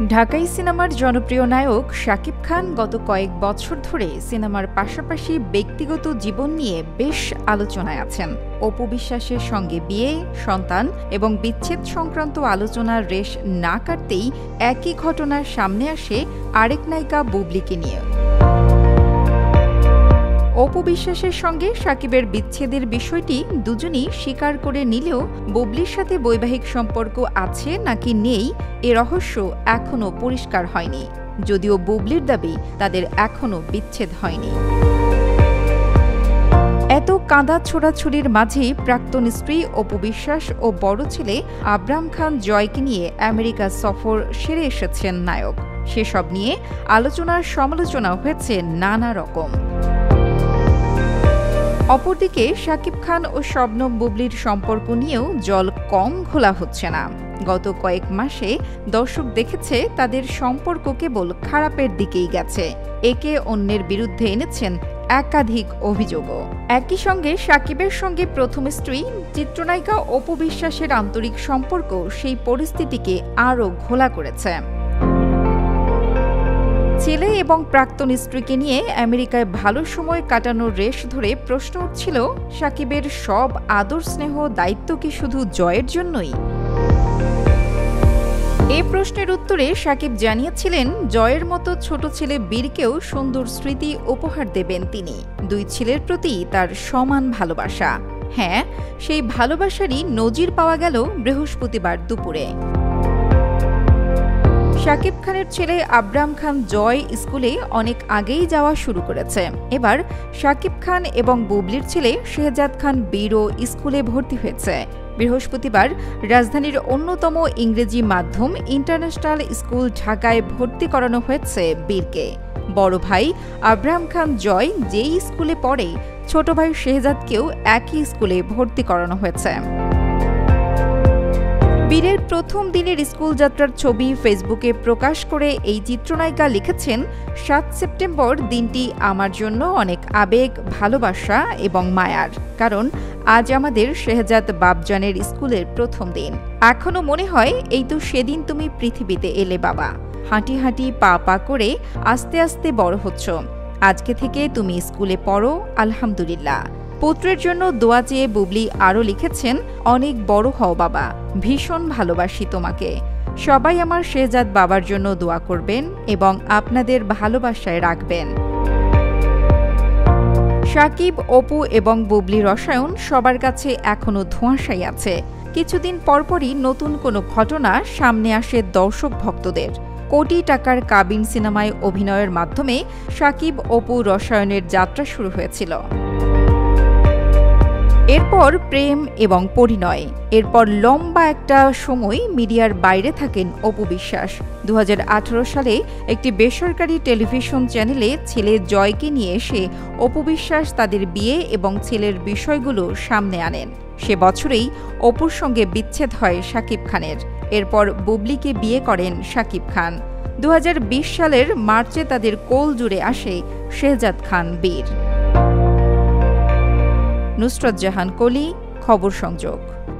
ঢাকাই সিনেমার জনপ্রিয় নায়ক শাকিব খান গত কয়েক বছর ধরে সিনেমার পাশাপাশি ব্যক্তিগত জীবন নিয়ে বেশ আলোচনায় আছেন। অপু বিশ্বাসের সঙ্গে বিয়ে, সন্তান এবং বিচ্ছেদ সংক্রান্ত আলোচনার রেশ না কাটতেই একই ঘটনার সামনে আসে আরেক নায়িকা বুবলিকে নিয়ে। অপু বিশ্বাসের সঙ্গে শাকিবের বিচ্ছেদের বিষয়টি দুজনই স্বীকার করে নিলেও বুবলির সাথে বৈবাহিক সম্পর্ক আছে নাকি নেই এ রহস্য এখনও পরিষ্কার হয়নি, যদিও বুবলির দাবি তাদের এখনও বিচ্ছেদ হয়নি। এত কাঁদা ছোড়াছুড়ির মাঝেই প্রাক্তন স্ত্রী অপু বিশ্বাস ও বড় ছেলে আবরাম খান জয়কে নিয়ে আমেরিকা সফর সেরে এসেছেন নায়ক। সেসব নিয়ে আলোচনার সমালোচনা হয়েছে নানা রকম। অপরদিকে শাকিব খান ও শবনম বুবলির সম্পর্ক নিয়েও জল কম ঘোলা হচ্ছে না। গত কয়েক মাসে দর্শক দেখেছে তাদের সম্পর্ক কেবল খারাপের দিকেই গেছে। একে অন্যের বিরুদ্ধে এনেছেন একাধিক অভিযোগও। একই সঙ্গে শাকিবের সঙ্গে প্রথম স্ত্রী চিত্রনায়িকা অপু বিশ্বাসের আন্তরিক সম্পর্ক সেই পরিস্থিতিকে আরও ঘোলা করেছে। ছেলে এবং প্রাক্তন স্ত্রীকে নিয়ে আমেরিকায় ভালো সময় কাটানোর রেশ ধরে প্রশ্ন উঠছিল, শাকিবের সব আদর স্নেহ দায়িত্ব কি শুধু জয়ের জন্যই? এই প্রশ্নের উত্তরে শাকিব জানিয়েছিলেন, জয়ের মতো ছোট ছেলে বীরকেও সুন্দর স্মৃতি উপহার দেবেন তিনি। দুই ছেলের প্রতি তার সমান ভালোবাসা। হ্যাঁ, সেই ভালোবাসারই নজির পাওয়া গেল বৃহস্পতিবার দুপুরে। শাকিব খানের ছেলে আবরাম খান জয় স্কুলে অনেক আগেই যাওয়া শুরু করেছে। এবার শাকিব খান এবং বুবলির ছেলে শেহজাদ খান বীরও স্কুলে ভর্তি হয়েছে। বৃহস্পতিবার রাজধানীর অন্যতম ইংরেজি মাধ্যম ইন্টারন্যাশনাল স্কুল ঢাকায় ভর্তি করানো হয়েছে বীরকে। বড় ভাই আবরাম খান জয় যেই স্কুলে পড়ে, ছোট ভাই শেহজাদকেও একই স্কুলে ভর্তি করানো হয়েছে। বীরের প্রথম দিনের স্কুল যাত্রার ছবি ফেসবুকে প্রকাশ করে এই চিত্রনায়িকা লিখেছেন, ৭ সেপ্টেম্বর দিনটি আমার জন্য অনেক আবেগ, ভালোবাসা এবং মায়ার, কারণ আজ আমাদের শেহজাদ বাবজানের স্কুলের প্রথম দিন। এখনো মনে হয় এই তো সেদিন তুমি পৃথিবীতে এলে বাবা। হাঁটি হাঁটি পা পা করে আস্তে আস্তে বড় হচ্ছ। আজকে থেকে তুমি স্কুলে পড়ো, আলহামদুলিল্লাহ। পুত্রের জন্য দোয়া চেয়ে বুবলি আরও লিখেছেন, অনেক বড় হও বাবা, ভীষণ ভালোবাসি তোমাকে। সবাই আমার শেহজাদ বাবার জন্য দোয়া করবেন এবং আপনাদের ভালোবাসায় রাখবেন। শাকিব, অপু এবং বুবলি রসায়ন সবার কাছে এখনও ধোঁয়াশাই আছে। কিছুদিন পরপরই নতুন কোনো ঘটনা সামনে আসে দর্শক ভক্তদের। কোটি টাকার কাবিন সিনেমায় অভিনয়ের মাধ্যমে শাকিব অপু রসায়নের যাত্রা শুরু হয়েছিল। এরপর প্রেম এবং পরিণয়। এরপর লম্বা একটা সময় মিডিয়ার বাইরে থাকেন অপু বিশ্বাস। ২০১৮ সালে একটি বেসরকারি টেলিভিশন চ্যানেলে ছেলে জয়কে নিয়ে এসে অপু বিশ্বাস তাদের বিয়ে এবং ছেলের বিষয়গুলো সামনে আনেন। সে বছরেই অপুর সঙ্গে বিচ্ছেদ হয় শাকিব খানের। এরপর বুবলিকে বিয়ে করেন শাকিব খান। ২০২০ সালের মার্চে তাদের কোল জুড়ে আসে শেহজাদ খান বীর। নুসরাত জাহান কলি, খবর সংযোগ।